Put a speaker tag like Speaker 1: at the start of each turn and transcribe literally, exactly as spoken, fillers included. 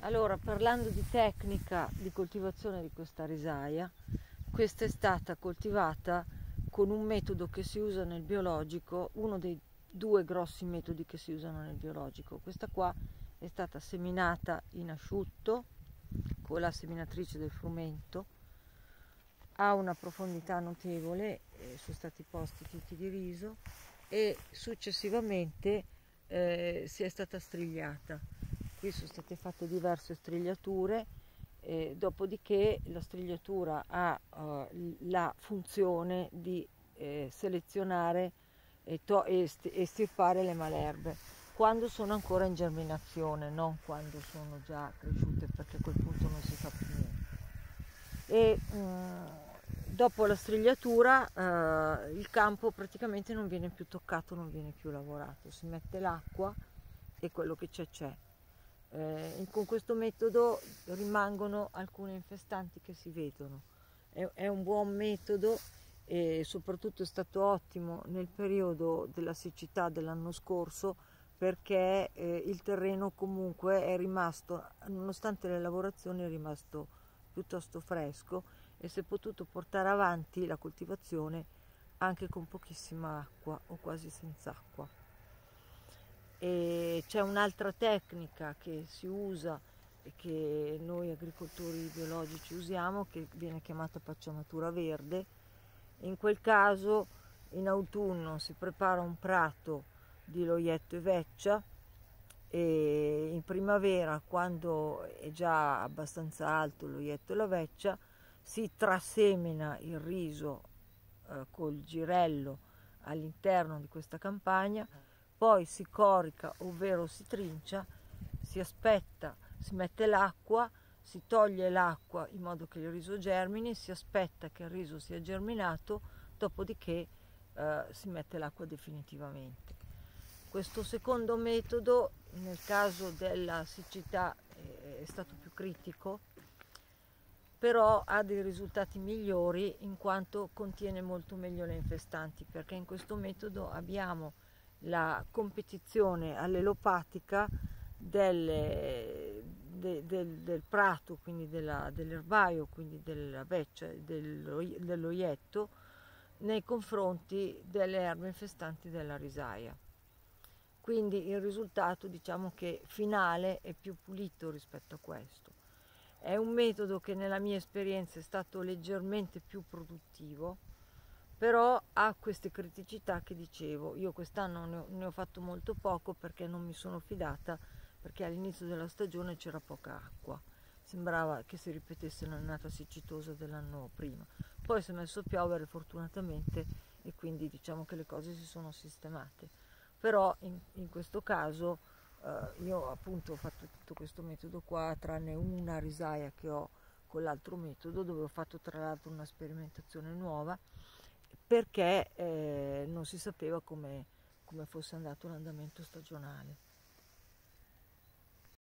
Speaker 1: Allora, parlando di tecnica di coltivazione di questa risaia, questa è stata coltivata con un metodo che si usa nel biologico, uno dei due grossi metodi che si usano nel biologico. Questa qua è stata seminata in asciutto con la seminatrice del frumento, ha una profondità notevole, eh, sono stati posti chicchi di riso e successivamente eh, si è stata strigliata. Qui sono state fatte diverse strigliature, eh, dopodiché la strigliatura ha uh, la funzione di eh, selezionare e, e estirpare le malerbe quando sono ancora in germinazione, non quando sono già cresciute, perché a quel punto non si fa più niente. E um, dopo la strigliatura uh, il campo praticamente non viene più toccato, non viene più lavorato, si mette l'acqua e quello che c'è c'è. Eh, con questo metodo rimangono alcune infestanti che si vedono. È, è un buon metodo e soprattutto è stato ottimo nel periodo della siccità dell'anno scorso, perché eh, il terreno comunque è rimasto, nonostante le lavorazioni, è rimasto piuttosto fresco e si è potuto portare avanti la coltivazione anche con pochissima acqua o quasi senza acqua. E c'è un'altra tecnica che si usa e che noi agricoltori biologici usiamo, che viene chiamata pacciamatura verde. In quel caso in autunno si prepara un prato di loietto e veccia e in primavera, quando è già abbastanza alto l'oietto e la veccia, si trasemina il riso eh, col girello all'interno di questa campagna, poi si corica, ovvero si trincia, si aspetta, si mette l'acqua, si toglie l'acqua in modo che il riso germini, si aspetta che il riso sia germinato, dopodiché eh, si mette l'acqua definitivamente. Questo secondo metodo, nel caso della siccità, è stato più critico, però ha dei risultati migliori in quanto contiene molto meglio le infestanti, perché in questo metodo abbiamo la competizione allelopatica delle, de, del, del prato, quindi della, dell'erbaio, quindi della veccia, del, dell'oietto, nei confronti delle erbe infestanti della risaia. Quindi il risultato, diciamo che finale, è più pulito rispetto a questo. È un metodo che nella mia esperienza è stato leggermente più produttivo, però ha queste criticità che dicevo. Io quest'anno ne ho, ne ho fatto molto poco perché non mi sono fidata, perché all'inizio della stagione c'era poca acqua, sembrava che si ripetesse l'annata siccitosa dell'anno prima. Poi si è messo a piovere fortunatamente e quindi diciamo che le cose si sono sistemate. Però in, in questo caso eh, io appunto ho fatto tutto questo metodo qua, tranne una risaia che ho con l'altro metodo, dove ho fatto tra l'altro una sperimentazione nuova, perché eh, non si sapeva come, come fosse andato l'andamento stagionale.